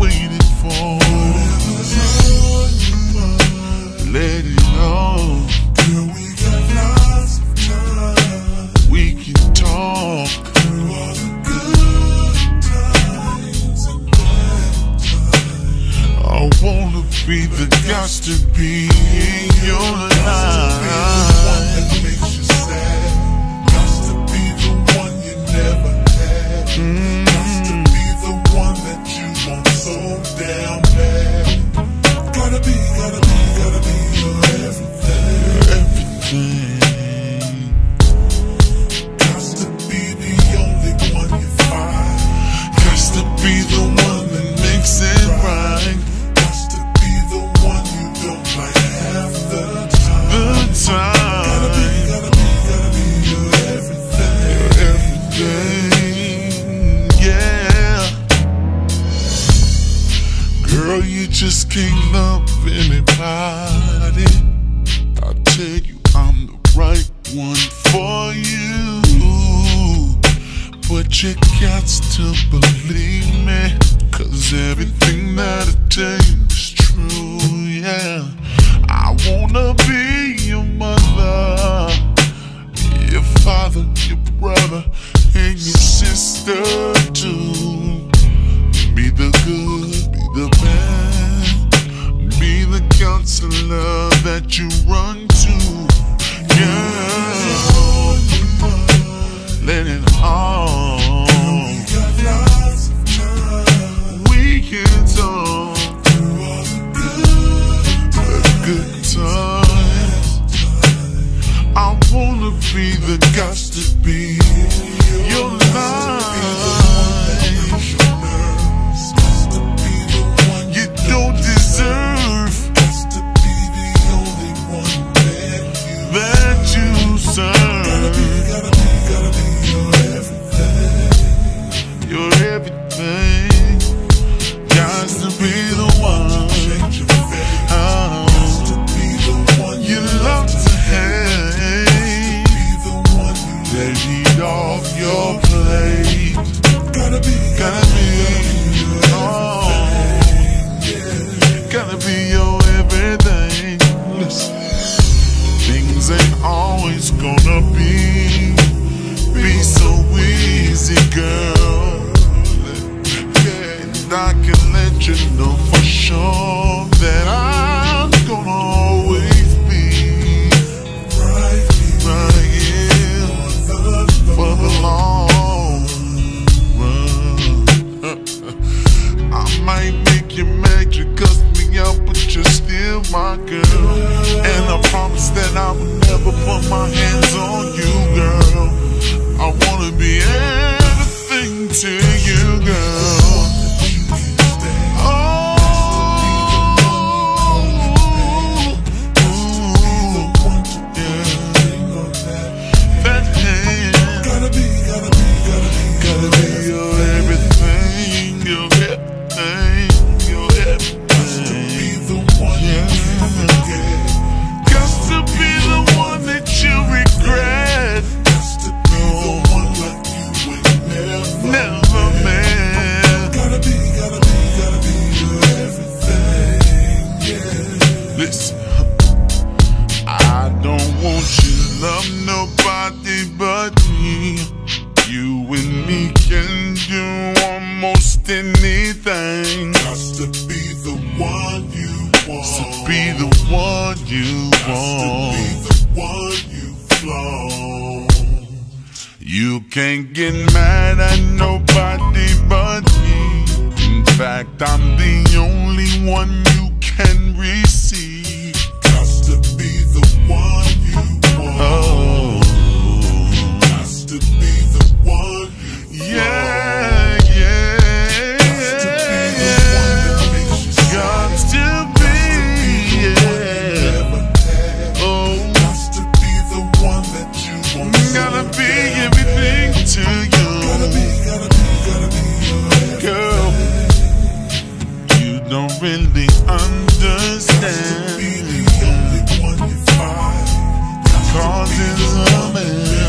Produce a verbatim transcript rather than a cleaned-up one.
waiting for. Let it know. Girl, we got lots of time. We can talk. Through all the good times and bad times. I wanna be the guys to be in your life. That makes you sad. Got to be the one you never had. Mm. Got to be the one that you want so damn bad. Gotta be, gotta be, gotta be your everything. Everything. Got to be the only one you find. Got to be the one that makes it right. Got to be the one you don't like half the time. The time. Gotta be, gotta be, gotta be your everything. Everything. Yeah. Girl, you just can't love anybody. I tell you, I'm the right one for you. But you got to believe me, 'cause everything that I tell you is true, yeah. I wanna be your mother, your father, your brother, and your sister too. Be the good, be the bad, be the counselor that you run to, yeah. Let it all. We got lots of time. We can talk. Through all the good Good times. I wanna be the guys to be your life. You don't deserve that you serve. You're everything. Got to be the one. Oh, you love to hate. Take it off your plate. Gotta be, Gotta be, oh, gotta be your everything. Listen, things ain't always gonna be be so easy, girl. And I can let you know for sure that I'm gonna always be right, right here for the long run. I might make you mad, you cuss me out, but you're still my girl. And I promise that I will never put my hands on you, girl. I wanna be everything to you, girl. Oh, yeah. That hand. gotta be, gotta be, gotta be, Gotta be your everything, your everything, your everything. be the one you can't forget. Got to be the one that you regret. Got to be the one like you would never, Never met. Gotta be, gotta be, gotta be your everything, yeah. Listen, I don't want you to love nobody but me. You and me can do almost anything. Got to be the one you want. To be the one you Got to be want. the one you flown. You can't get mad at nobody but me. In fact, I'm the only one you can receive. Got to be the one you want. Oh, Got to be the one you yeah, yeah. Got to be, yeah. Oh, gotta be everything to you. Girl, you don't really understand. Cause it's a man.